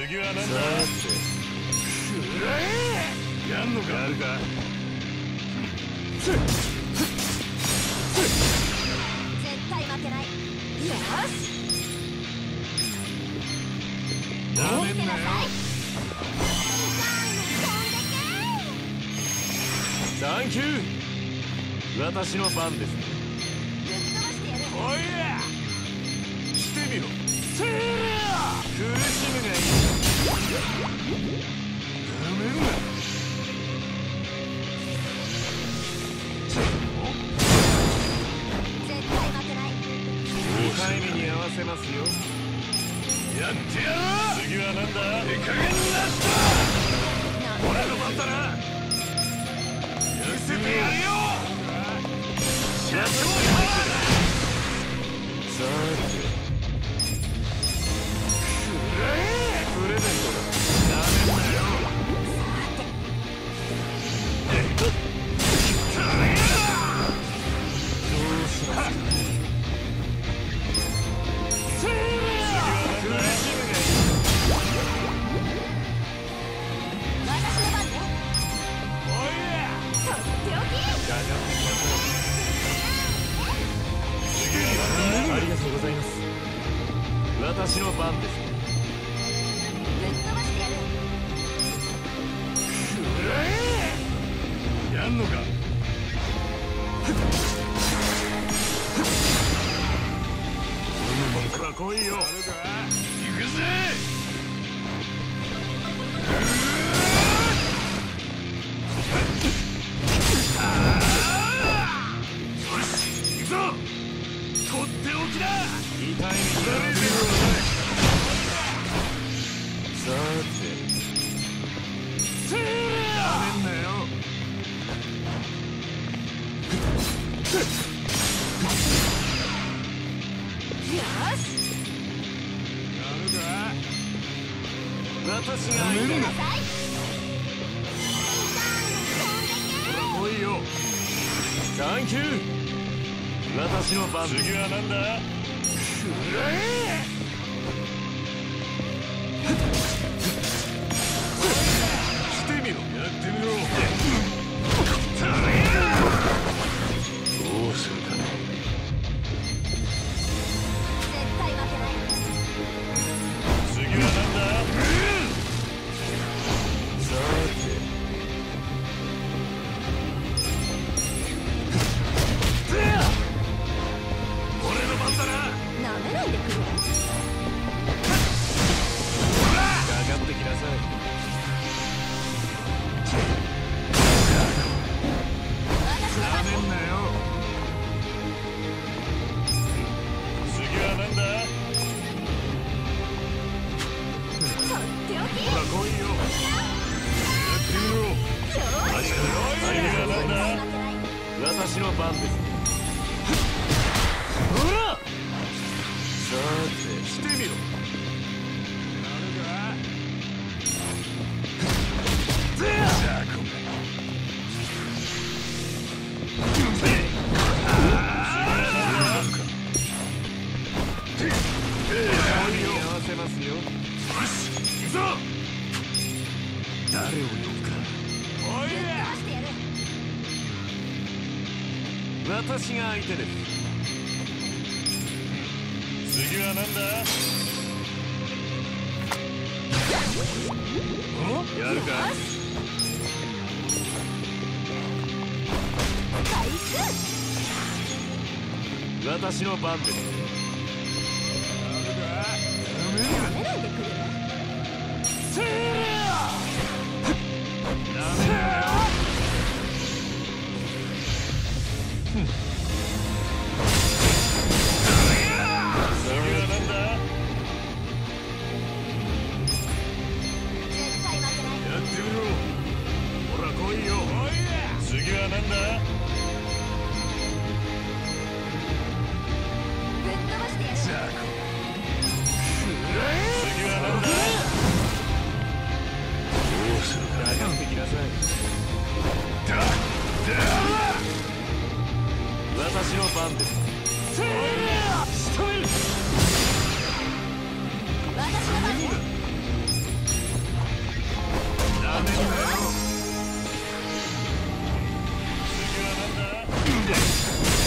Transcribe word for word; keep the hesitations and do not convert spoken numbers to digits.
次は何だ。さてくらえ。やんのか。やるか。絶対負けない。よし。 なめんなよ。サンキュー。私の番です。ぶっ飛ばしてやる。 おいや。してみろ。せーら。苦しむがいい。なめんな。 絶対負けない。 にかいめに合わせますよ。やってやろう。次は何だ。手加減なしだ。俺の番だな。見せてやるよ。社長パワーだ。さてくらえ。プレゼントだ。なめんなよ。さてどうしますか。せーら。苦しむがいい。 私の番ね。 おいや。 とっておき。 かかってきなさい。ありがとうございます。私の番です。 ぶっ飛ばしてやる。 くらえ。やんのか。ほら来いよ。行くぜ。よし行くぞ。とっておきだ。痛い目にやられるよ。さてせーら。なめんなよ。 よし。 やるか。私が相手だ。ほら来いよ。サンキュー。私の番。次は何だ。くらえ。してみろ。やってみろ。どうするかね。 絶対負けない。 次は何だ。さて俺の番だな。 なめないでくれ。 かかってきなさい。なめんなよ。次は何だ。 とっておき。 ほら来いよ。やってみろ。 よし。 次は何だ。私の番です。ほら。さてしてみろ。なるか。ぜあ。じゃあこれ。合わせますよ。よし行くぞ。誰を呼ぶか。おいや。私が相手です。次は何だ。おやるか。私の番です。 なめないでくれ。 せーら。なめなよ。次は何だ。 絶対負けない。 やってみろ。ほら来いよ。次は何だ。 ぶっ飛ばしてやる。 じゃあ次は何だ。どうするか。かかってきなさい。だだ私の番です。せーら。仕留める。 私の番ね。 だ。